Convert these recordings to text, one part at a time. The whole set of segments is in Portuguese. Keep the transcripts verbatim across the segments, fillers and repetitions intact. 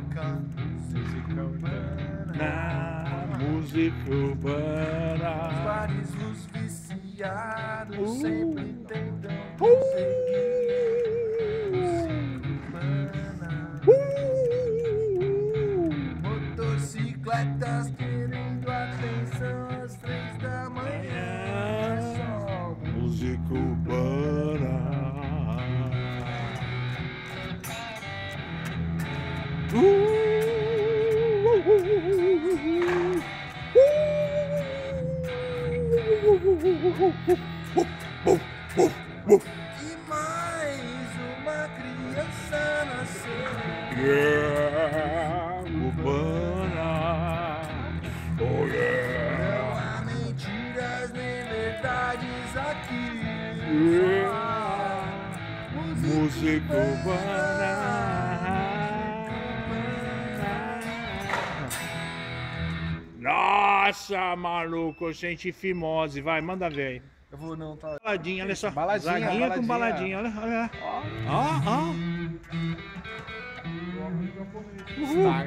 tocando música urbana. Na música urbana. Os bares, os viciados Uh. sempre tentam Uh. conseguir música urbana. Motocicletas querendo atenção às três da manhã. É só Música urbana. Uh. E mais uma criança nasceu. Yeah, urbana. Oh yeah. Não há mentiras nem verdades aqui. Yeah. Só Música urbana. Nossa, maluco, gente fimose. Vai, manda ver aí. Eu vou não, tá. Baladinha, olha só. Baladinha, Zaguinha com baladinha. baladinha, olha, olha. Ó, ó. Star.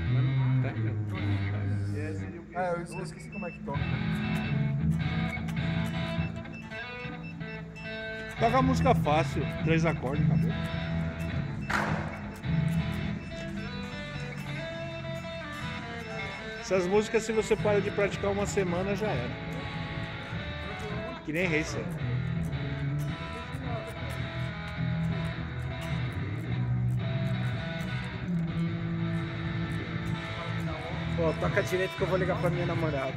Ah, eu eu esqueci como é que toca. Toca a música fácil, três acordes, acabou. Essas músicas, se você para de praticar uma semana, já era. Que nem Racer. Pô, toca direito que eu vou ligar pra minha namorada.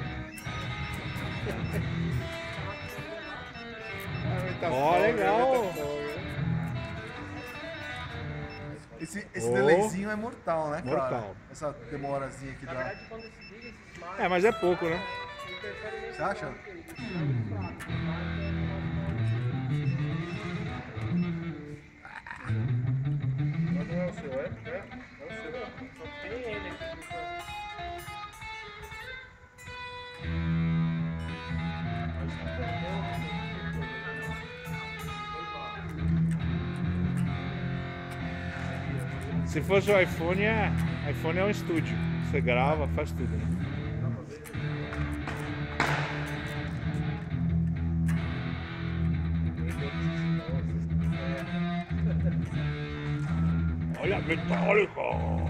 Ó, oh, legal. Esse, esse Oh. delayzinho é mortal, né, cara? Mortal. Essa demorazinha que dá. É, mas é pouco, né? Você acha? Mas não é o seu, é? É, é o seu. Só tem ele aqui. Se fosse o iPhone, é... iPhone é um estúdio. Você grava, faz tudo, né? Olha a metálica!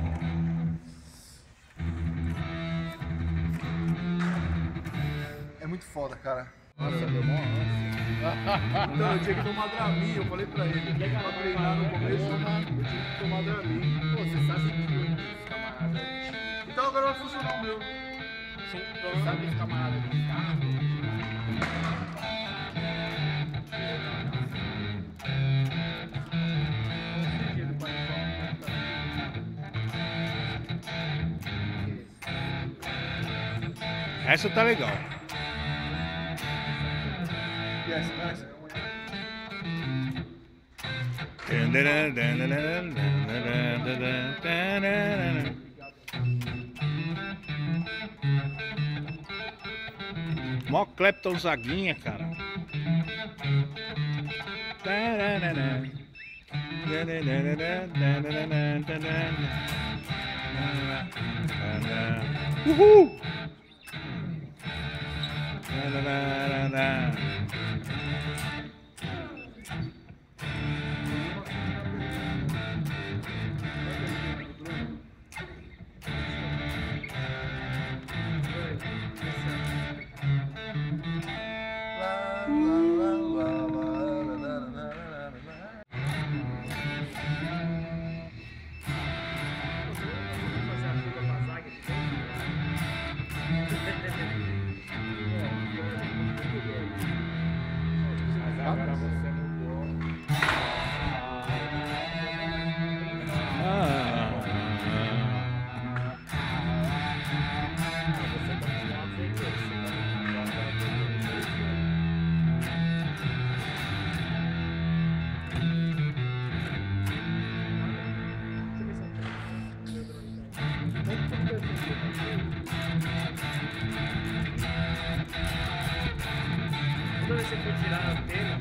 É muito foda, cara. Nossa, deu mó ânsia. Então, eu tinha que tomar Dramin, eu falei pra ele. Pra treinar no começo, eu tinha que tomar Dramin. Pô, você sabe que os camaradas antigos. Então agora vai funcionar o meu. Sim, você sabe que os camaradas do carro. Essa tá legal. Yes, yes. Mó Clapton Zaguinha, cara. Uhul! Agora você mudou. Quando você for tirar a antena,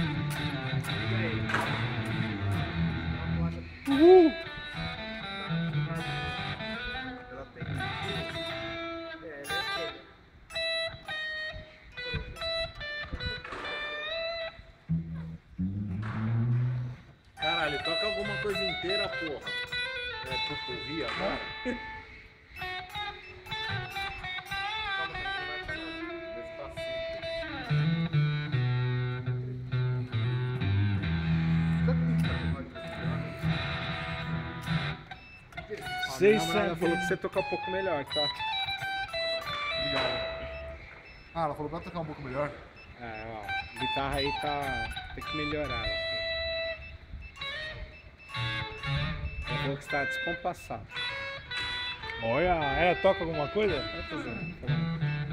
liga aí. Uhul! inteira, porra. É pupurri agora? Seis Minha namorada falou sete. que você tocar um pouco melhor, tá? Obrigado. Ah, ela falou pra tocar um pouco melhor. É, ó, a guitarra aí tá... tem que melhorar. Ela Ela falou que está descompassado. Olha, ela toca alguma coisa? Vai fazendo, tá bom.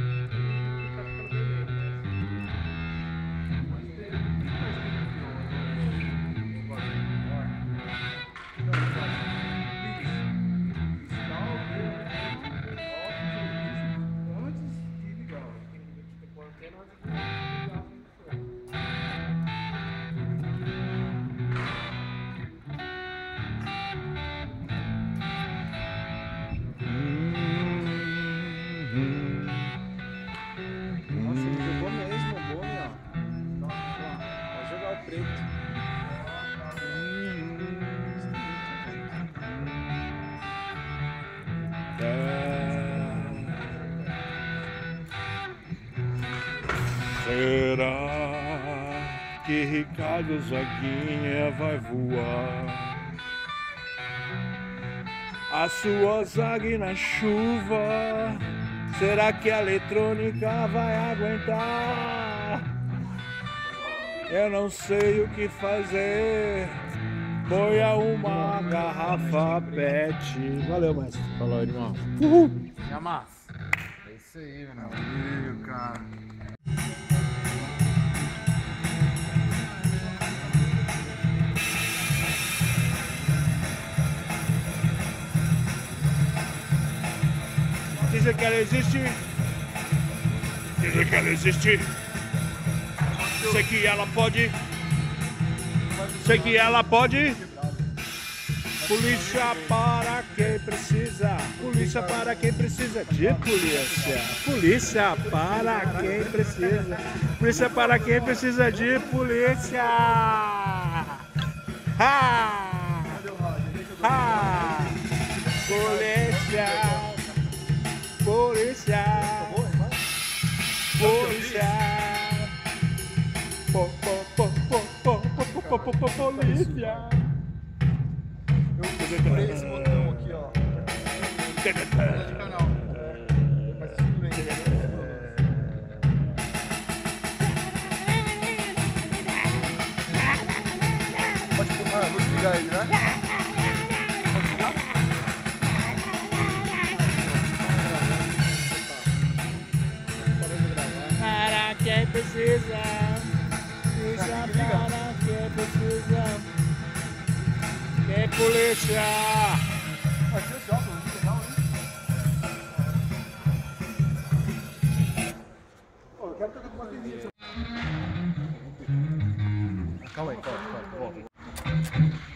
Nossa, ele jogou mesmo, bom, ó. Vai jogar o preto. Será que Ricardo Zaguinha vai voar? A sua zague na chuva. Será que a eletrônica vai aguentar? Eu não sei o que fazer. Ponha uma garrafa pet. Valeu, mestre. Falou, irmão. Uhul. Yamás. É isso aí, meu. Valeu, cara. Dizem que ela existe. Dizem que ela existe. Sei que ela pode. Sei que ela pode. Polícia para quem precisa. Polícia para quem precisa de polícia. Polícia para quem precisa. Polícia para quem precisa de polícia. Ha! Ha! Polícia. Polícia. Polícia. Po, po, po, po, po, po, po, po, po, polícia. Eu procurei esse botão aqui, ó. De canal. Mas tudo bem. Pode ah, vou desligar ele, né? Pode desligar? Para quem precisa. Polícia para quem precisa. Quem polícia. Vai ser esse óculos, muito legal, hein? Pô, eu quero tocar com bateria. Calma aí, calma, calma. Ó.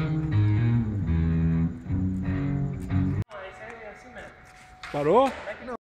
Parou?